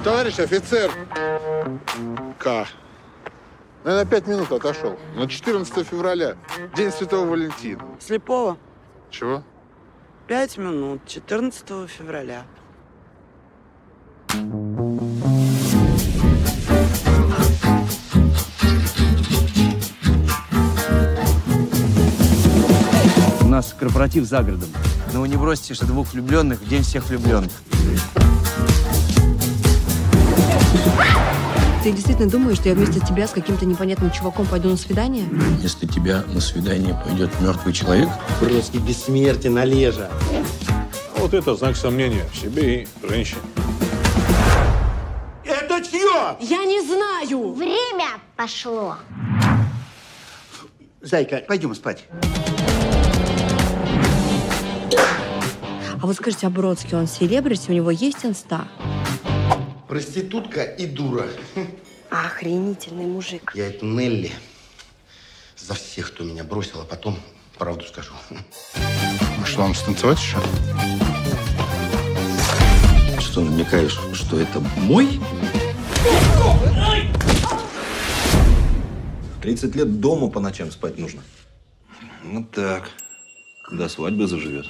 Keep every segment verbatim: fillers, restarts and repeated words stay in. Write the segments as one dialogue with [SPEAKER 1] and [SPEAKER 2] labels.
[SPEAKER 1] Товарищ офицер! К. Я на пять минут отошел. На четырнадцатое февраля. День Святого Валентина.
[SPEAKER 2] Слепого?
[SPEAKER 1] Чего?
[SPEAKER 2] Пять минут. четырнадцатого февраля.
[SPEAKER 3] У нас корпоратив за городом. Но вы не бросите, что двух влюбленных в день всех влюбленных.
[SPEAKER 4] Ты действительно думаешь, что я вместо тебя с каким-то непонятным чуваком пойду на свидание?
[SPEAKER 5] Если тебя на свидание пойдет мертвый человек...
[SPEAKER 6] Бродский бессмертен, Олежа.
[SPEAKER 7] Вот это знак сомнения в себе и женщине.
[SPEAKER 6] Это чье?
[SPEAKER 4] Я не знаю!
[SPEAKER 8] Время пошло.
[SPEAKER 6] Зайка, пойдем спать.
[SPEAKER 4] А вот скажите, а Бродский, он селебрити, у него есть инста?
[SPEAKER 6] Проститутка и дура.
[SPEAKER 4] Охренительный мужик.
[SPEAKER 6] Я эту Нелли за всех, кто меня бросил, а потом правду скажу.
[SPEAKER 1] А что, вам станцевать еще?
[SPEAKER 5] Что, намекаешь, что это мой?
[SPEAKER 9] тридцать лет дома по ночам спать нужно.
[SPEAKER 5] Ну так, до свадьбы заживет.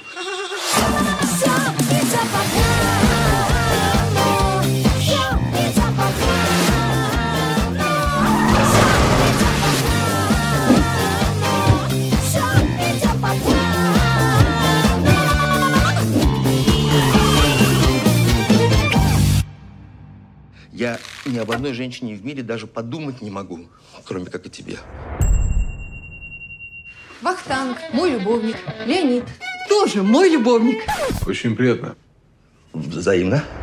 [SPEAKER 6] Я ни об одной женщине в мире даже подумать не могу, кроме как о тебе.
[SPEAKER 4] Вахтанг, мой любовник. Леонид, тоже мой любовник.
[SPEAKER 7] Очень приятно.
[SPEAKER 6] Взаимно.